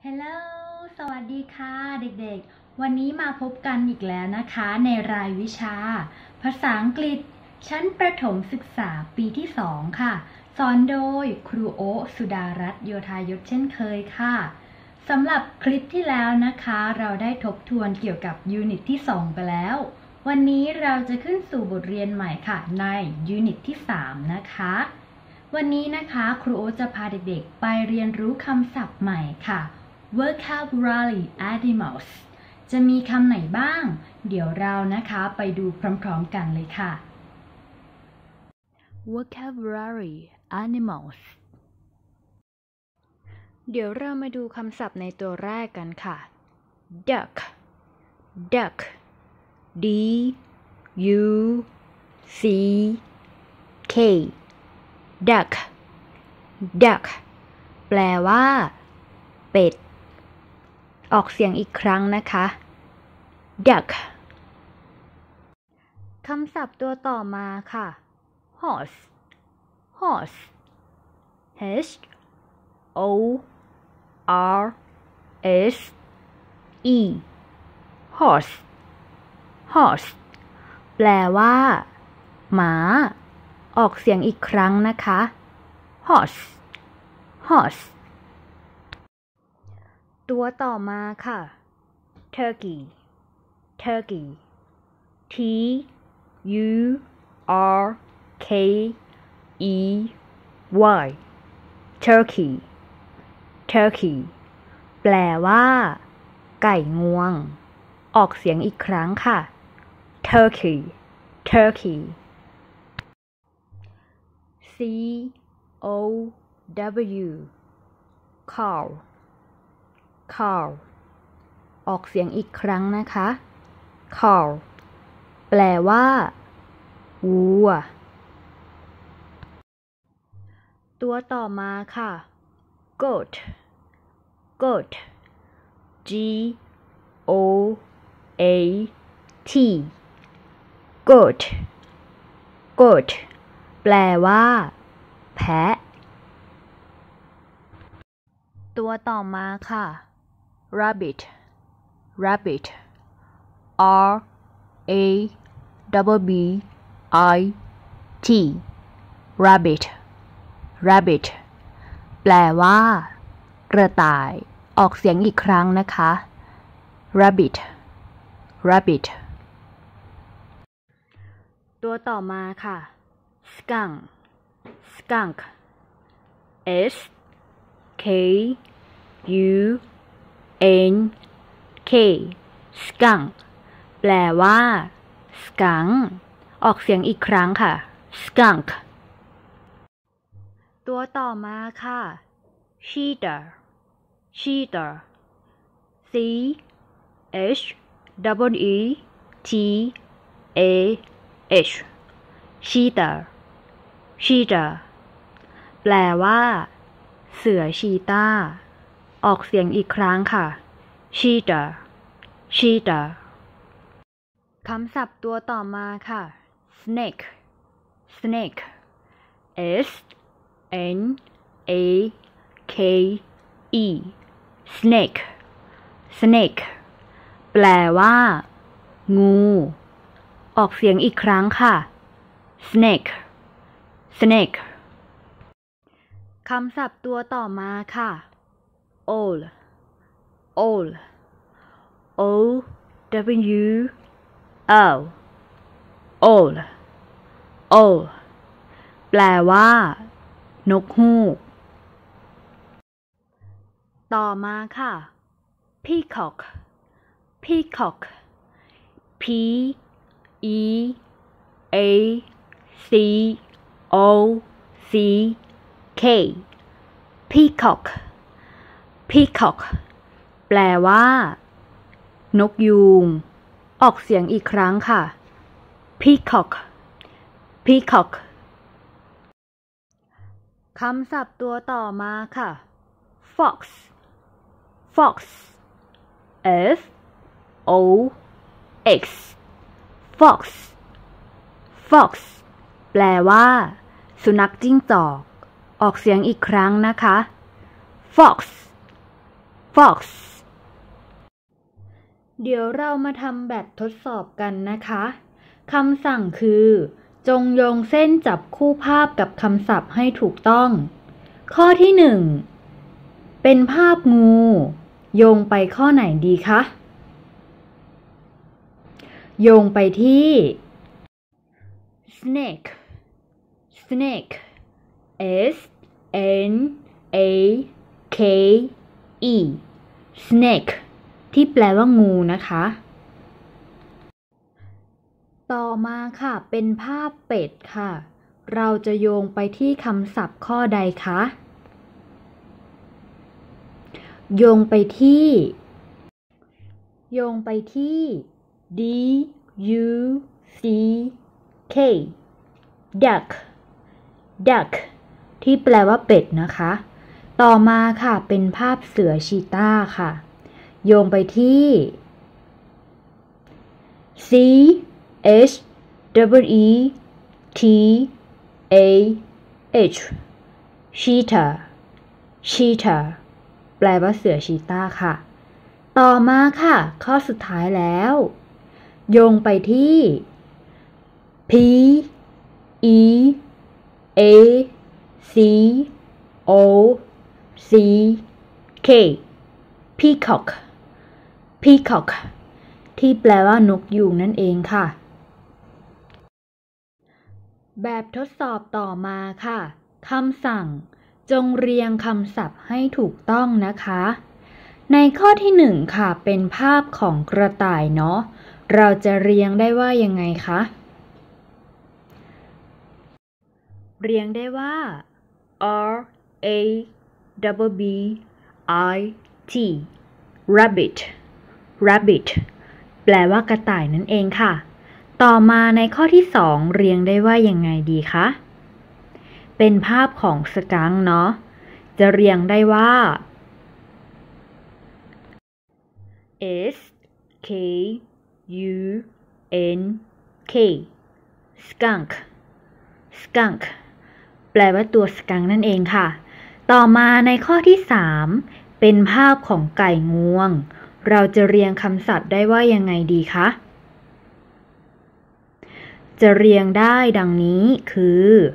Hello สวัสดีค่ะเด็กๆวันนี้มาพบกันอีกแล้วนะคะในรายวิชาภาษาอังกฤษชั้นประถมศึกษาปีที่ 2 ค่ะสอนโดยครูโอสุดารัตน์โยธายศเช่นเคยค่ะสำหรับคลิปที่แล้วนะคะเราได้ทบทวนเกี่ยวกับยูนิตที่ 2 ไปแล้ววันนี้เราจะขึ้นสู่บทเรียนใหม่ค่ะในยูนิตที่ 3 นะคะวันนี้นะคะครูโอจะพาเด็กๆไปเรียนรู้คำศัพท์ใหม่ค่ะvocabulary animals จะมีคำไหนบ้าง เดี๋ยวเรานะคะไปดูพร้อมๆกันเลยค่ะ vocabulary animals เดี๋ยวเรามาดูคำศัพท์ในตัวแรกกันค่ะ duck duck d u c k duck duck แปลว่าเป็ดออกเสียงอีกครั้งนะคะ duck คำศัพท์ตัวต่อมาค่ะ horse horse h o r s e horse horse แปลว่าหมาออกเสียงอีกครั้งนะคะ horse horse ตัวต่อมาค่ะ turkey turkey t u r k e y turkey turkey แปลว่าไก่งวงออกเสียงอีกครั้งค่ะ turkey turkey c o w cow cow ออกเสียงอีกครั้งนะคะ cow แปลว่าวัวตัวต่อมาค่ะ goat goat g o a t goat goat แปลว่าแพะตัวต่อมาค่ะ rabbit rabbit r a b b i t rabbit rabbit แปลว่ากระต่ายออกเสียงอีกครั้งนะคะ rabbit rabbit ตัวต่อมาค่ะ skunk skunk s k u n k skunk แปลว่า skunk ออกเสียงอีกครั้งค่ะ skunk ตัวต่อมาค่ะ cheetah cheetah c h e t a h cheetah cheetah แปลว่าเสือชีต้าออกเสียงอีกครั้งค่ะ cheetah cheetah คำศัพท์ตัวต่อมาค่ะ snake snake s n a k e snake snake แปลว่างูออกเสียงอีกครั้งค่ะ snake snake คำศัพท์ตัวต่อมาค่ะ owl owl o w l owl owl แปลว่านกฮูกต่อมาค่ะ peacock peacock p e a c o c k peacock peacock แปลว่านกยูงออกเสียงอีกครั้งค่ะ peacock peacock คำศัพท์ตัวต่อมาค่ะ fox fox f o x fox fox แปลว่าสุนัขจิ้งจอกออกเสียงอีกครั้งนะคะ fox fox เดี๋ยวเรามาทำแบบทดสอบกันนะคะคำสั่งคือจงโยงเส้นจับคู่ภาพกับคำศัพท์ให้ถูกต้องข้อที่1เป็นภาพงูโยงไปข้อไหนดีคะโยงไปที่ snake snake s n a k e snake ที่แปลว่างูนะคะต่อมาค่ะเป็นภาพเป็ดค่ะเราจะโยงไปที่คำศัพท์ข้อใดคะโยงไปที่ d u c k duck duck ที่แปลว่าเป็ดนะคะต่อมาค่ะเป็นภาพเสือชีตาค่ะโยงไปที่ c h e t a h cheetah cheetah แปลว่าเสือชีตาค่ะต่อมาค่ะข้อสุดท้ายแล้วโยงไปที่ p e a c o c k peacock peacock ที่แปลว่านกยูงนั่นเองค่ะแบบทดสอบต่อมาค่ะคำสั่งจงเรียงคำศัพท์ให้ถูกต้องนะคะในข้อที่1ค่ะเป็นภาพของกระต่ายเนาะเราจะเรียงได้ว่ายังไงคะเรียงได้ว่า r a b b i t rabbit rabbit แปลว่ากระต่ายนั่นเองค่ะต่อมาในข้อที่2เรียงได้ว่ายังไงดีคะเป็นภาพของสกังค์เนาะจะเรียงได้ว่า s k u n k skunk skunk แปลว่าตัวสกังค์นั่นเองค่ะต่อมาในข้อที่3เป็นภาพของไก่งวงเราจะเรียงคำศัพท์ได้ว่ายังไงดีคะจะเรียงได้ดังนี้คือ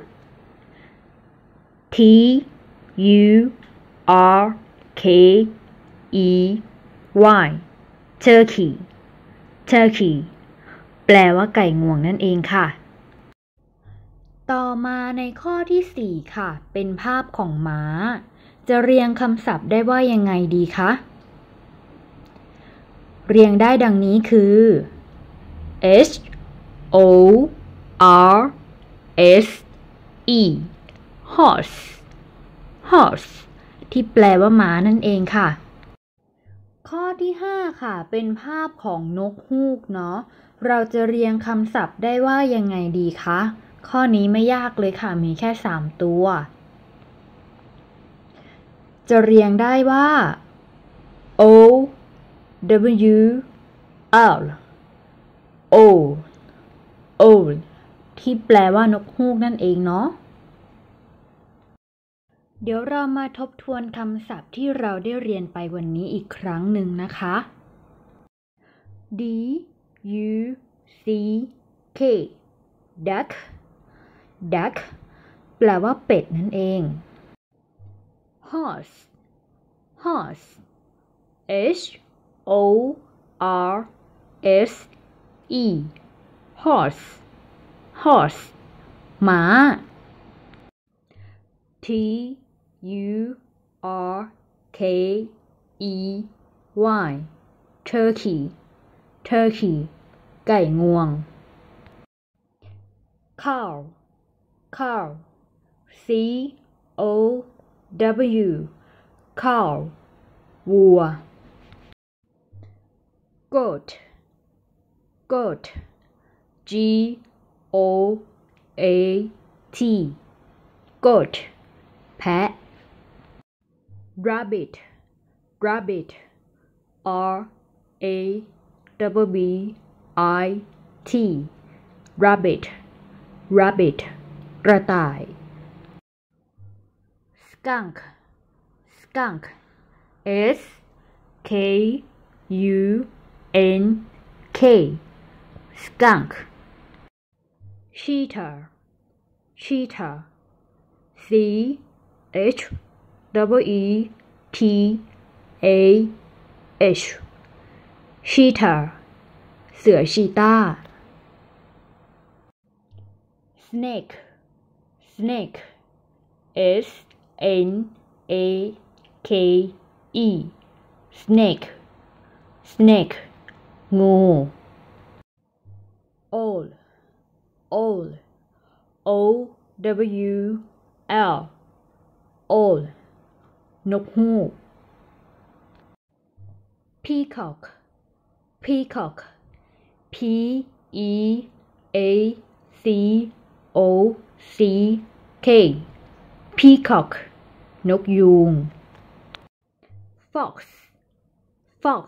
t u r k e y turkey turkey แปลว่าไก่งวงนั่นเองค่ะต่อมาในข้อที่4ค่ะเป็นภาพของม้าจะเรียงคำศัพท์ได้ว่ายังไงดีคะเรียงได้ดังนี้คือ h o r s e horse horse ที่แปลว่าม้านั่นเองค่ะข้อที่5ค่ะเป็นภาพของนกฮูกเนาะเราจะเรียงคำศัพท์ได้ว่ายังไงดีคะข้อนี้ไม่ยากเลยค่ะมีแค่3ตัวจะเรียงได้ว่า o w l owl ที่แปลว่านกฮูกนั่นเองเนาะเดี๋ยวเรามาทบทวนคำศัพท์ที่เราได้เรียนไปวันนี้อีกครั้งหนึ่งนะคะ d u c k duck duck แปลว่าเป็ดนั่นเอง horse horse h o r s e horse horse ม้า t u r k e y turkey turkey ไก่งวง cow cow c o w cow วัว goat goat g o a t goat แพะ rabbit rabbit r a b b i t rabbit rabbit กระต่าย skunk skunk s K U N K skunk cheetah cheetah C H E T A H cheetah เสือชีต้า snake snake S N A K E snake snake งู owl owl O W L owl นกฮูก peacock peacock P E A C O C K peacock นกยูง fox fox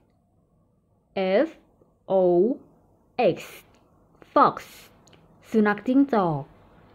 F O X fox สุนัขจิ้งจอก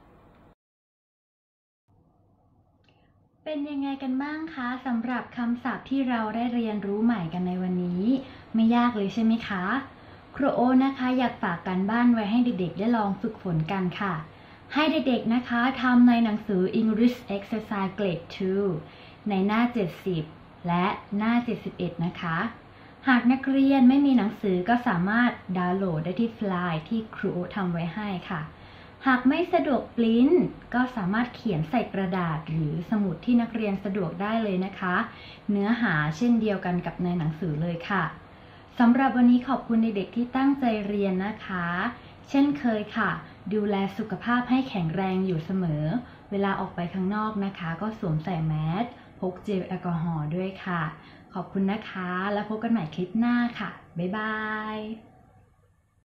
เป็นยังไงกันบ้างคะสำหรับคำศัพท์ที่เราได้เรียนรู้ใหม่กันในวันนี้ไม่ยากเลยใช่ไหมคะครูโอนะคะอยากฝากการบ้านไว้ให้เด็กๆได้ลองฝึกฝนกันค่ะให้เด็กๆนะคะทำในหนังสือ English Exercise Grade 2 ในหน้า 70 และหน้า 71 นะคะหากนักเรียนไม่มีหนังสือก็สามารถดาวน์โหลดได้ที่ไฟล์ที่ครูโอทำไว้ให้ค่ะหากไม่สะดวกปริ้นก็สามารถเขียนใส่กระดาษหรือสมุดที่นักเรียนสะดวกได้เลยนะคะเนื้อหาเช่นเดียวกันกับในหนังสือเลยค่ะสำหรับวันนี้ขอบคุณเด็กๆที่ตั้งใจเรียนนะคะเช่นเคยค่ะดูแลสุขภาพให้แข็งแรงอยู่เสมอเวลาออกไปข้างนอกนะคะก็สวมใส่แมสพกเจลแอลกอฮอล์ด้วยค่ะขอบคุณนะคะแล้วพบกันใหม่คลิปหน้าค่ะบ๊ายบาย